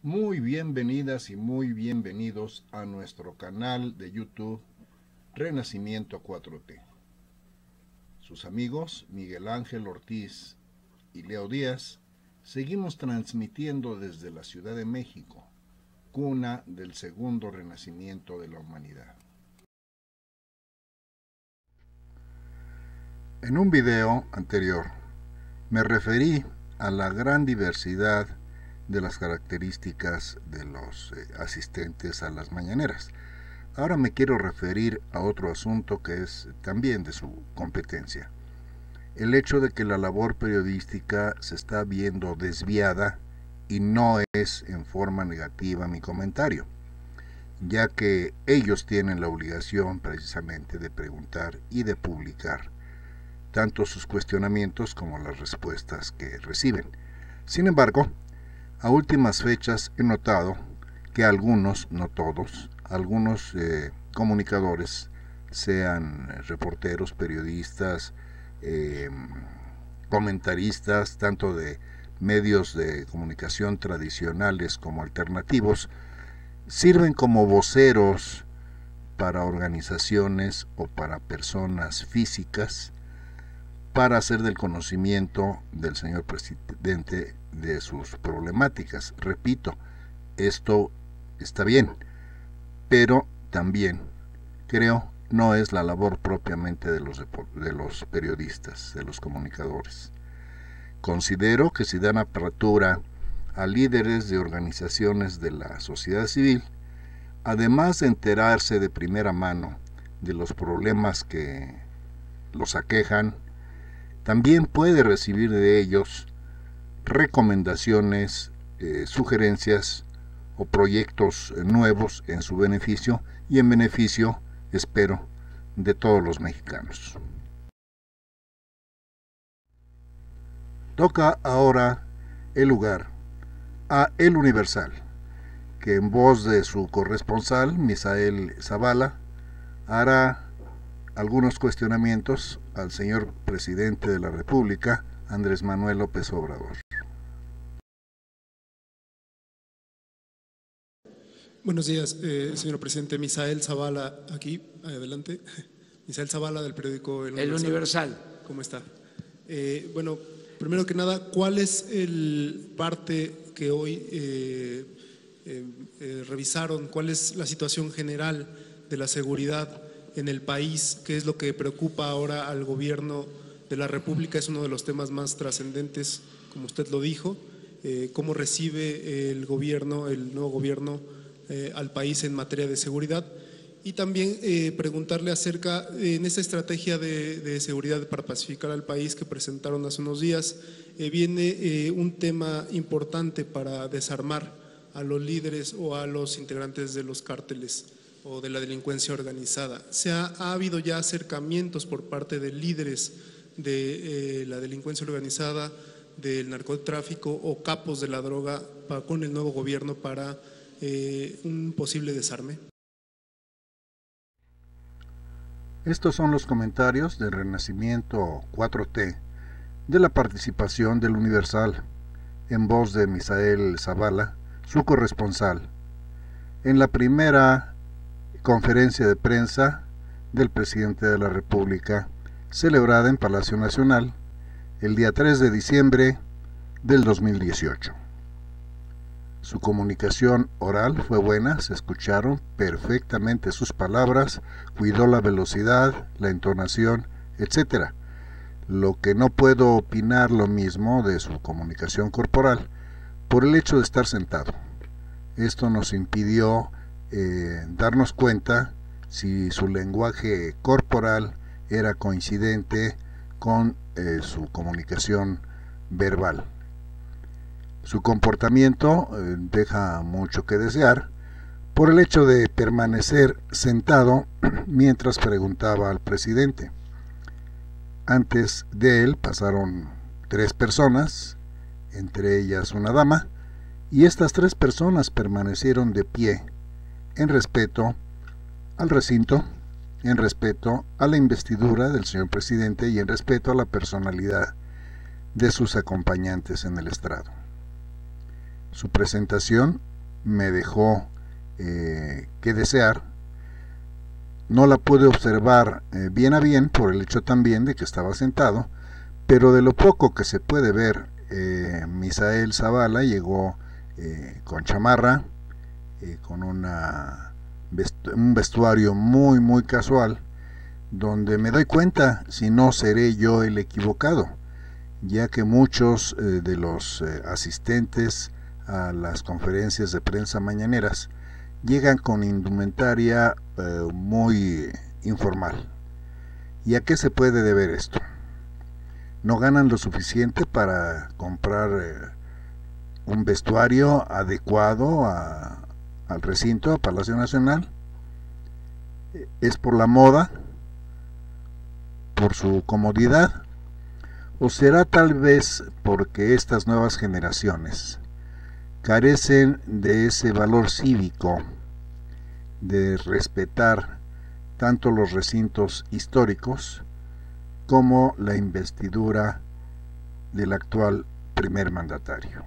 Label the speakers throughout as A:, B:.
A: Muy bienvenidas y muy bienvenidos a nuestro canal de YouTube Renacimiento 4T. Sus amigos Miguel Ángel Ortiz y Leo Díaz seguimos transmitiendo desde la Ciudad de México, cuna del segundo renacimiento de la humanidad. En un video anterior me referí a la gran diversidad de las características de los asistentes a las mañaneras. Ahora me quiero referir a otro asunto que es también de su competencia. El hecho de que la labor periodística se está viendo desviada, y no es en forma negativa mi comentario, ya que ellos tienen la obligación precisamente de preguntar y de publicar tanto sus cuestionamientos como las respuestas que reciben. Sin embargo, a últimas fechas he notado que algunos, no todos, algunos comunicadores, sean reporteros, periodistas, comentaristas, tanto de medios de comunicación tradicionales como alternativos, sirven como voceros para organizaciones o para personas físicas para hacer del conocimiento del señor presidente de sus problemáticas. Repito, esto está bien, pero también creo no es la labor propiamente de los periodistas, de los comunicadores. Considero que si dan apertura a líderes de organizaciones de la sociedad civil, además de enterarse de primera mano de los problemas que los aquejan, también puede recibir de ellos recomendaciones, sugerencias o proyectos nuevos en su beneficio y en beneficio, espero, de todos los mexicanos. Toca ahora el lugar a El Universal, que en voz de su corresponsal, Misael Zavala, hará algunos cuestionamientos al señor presidente de la República, Andrés Manuel López Obrador.
B: Buenos días, señor presidente. Misael Zavala, aquí, adelante. Misael Zavala, del periódico
C: El Universal.
B: ¿Cómo está? Bueno, primero que nada, ¿cuál es el parte que hoy revisaron? ¿Cuál es la situación general de la seguridad en el país? ¿Qué es lo que preocupa ahora al gobierno de la República? Es uno de los temas más trascendentes, como usted lo dijo. ¿Cómo recibe el gobierno, el nuevo gobierno, al país en materia de seguridad? Y también preguntarle acerca, en esta estrategia de seguridad para pacificar al país que presentaron hace unos días, viene un tema importante para desarmar a los líderes o a los integrantes de los cárteles o de la delincuencia organizada. Ha habido ya acercamientos por parte de líderes de la delincuencia organizada, del narcotráfico o capos de la droga con el nuevo gobierno para un posible desarme.
A: Estos son los comentarios de Renacimiento 4T de la participación del Universal, en voz de Misael Zavala, su corresponsal, en la primera conferencia de prensa del presidente de la República, celebrada en Palacio Nacional el día 3 de diciembre del 2018. Su comunicación oral fue buena, se escucharon perfectamente sus palabras, cuidó la velocidad, la entonación, etc. Lo que no puedo opinar lo mismo de su comunicación corporal, por el hecho de estar sentado. Esto nos impidió darnos cuenta si su lenguaje corporal era coincidente con su comunicación verbal. Su comportamiento deja mucho que desear por el hecho de permanecer sentado mientras preguntaba al presidente. Antes de él pasaron 3 personas, entre ellas una dama, y estas 3 personas permanecieron de pie en respeto al recinto, en respeto a la investidura del señor presidente y en respeto a la personalidad de sus acompañantes en el estrado. Su presentación me dejó que desear. No la pude observar bien a bien por el hecho también de que estaba sentado, pero de lo poco que se puede ver, Misael Zavala llegó con chamarra, con un vestuario muy casual, donde me doy cuenta si no seré yo el equivocado, ya que muchos de los asistentes a las conferencias de prensa mañaneras llegan con indumentaria muy informal. ¿Y a qué se puede deber esto? ¿No ganan lo suficiente para comprar un vestuario adecuado al recinto, a Palacio Nacional? ¿Es por la moda? ¿Por su comodidad? ¿O será tal vez porque estas nuevas generaciones carecen de ese valor cívico de respetar tanto los recintos históricos como la investidura del actual primer mandatario?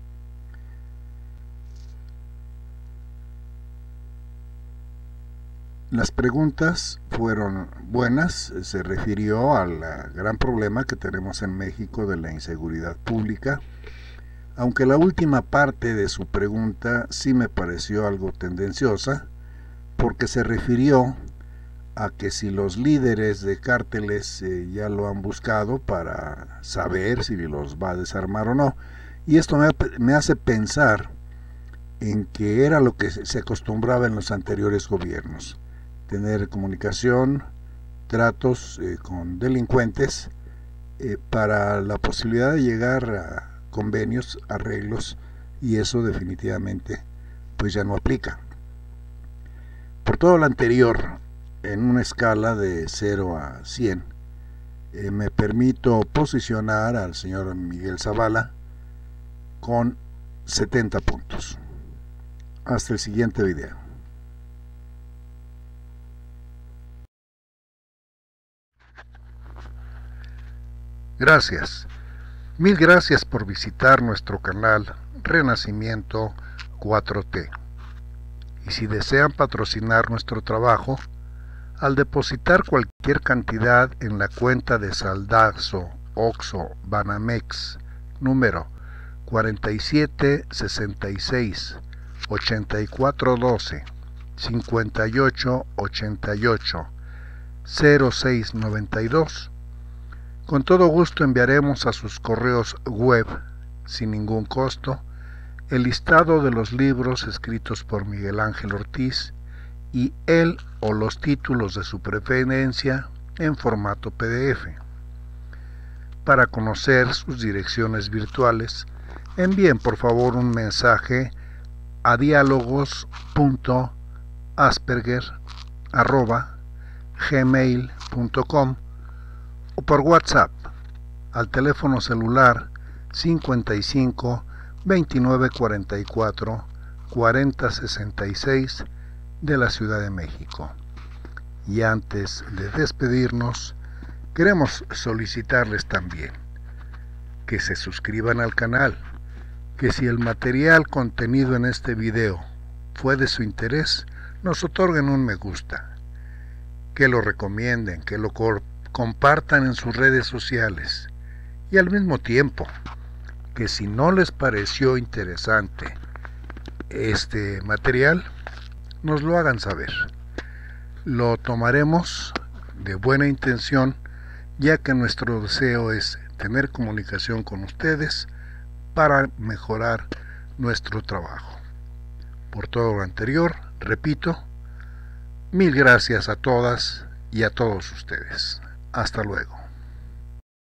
A: Las preguntas fueron buenas, se refirió al gran problema que tenemos en México de la inseguridad pública, aunque la última parte de su pregunta sí me pareció algo tendenciosa, porque se refirió a que si los líderes de cárteles ya lo han buscado para saber si los va a desarmar o no, y esto me hace pensar en que era lo que se acostumbraba en los anteriores gobiernos, tener comunicación, tratos con delincuentes para la posibilidad de llegar a convenios, arreglos, y eso definitivamente pues ya no aplica. Por todo lo anterior, en una escala de 0 a 100, me permito posicionar al señor Miguel Zavala con 70 puntos. Hasta el siguiente video. Gracias. Mil gracias por visitar nuestro canal Renacimiento 4T. Y si desean patrocinar nuestro trabajo, al depositar cualquier cantidad en la cuenta de Saldazo Oxxo Banamex número 47 66 84 12 58 88 06 92, con todo gusto enviaremos a sus correos web, sin ningún costo, el listado de los libros escritos por Miguel Ángel Ortiz y él o los títulos de su preferencia en formato PDF. Para conocer sus direcciones virtuales, envíen por favor un mensaje a dialogos.asperger@gmail.com o por WhatsApp al teléfono celular 55 29 44 40 66 de la Ciudad de México. Y antes de despedirnos, queremos solicitarles también que se suscriban al canal, que si el material contenido en este video fue de su interés, nos otorguen un me gusta, que lo recomienden, que lo compartan en sus redes sociales, y al mismo tiempo que si no les pareció interesante este material, nos lo hagan saber. Lo tomaremos de buena intención, ya que nuestro deseo es tener comunicación con ustedes para mejorar nuestro trabajo. Por todo lo anterior, repito, mil gracias a todas y a todos ustedes. Hasta luego.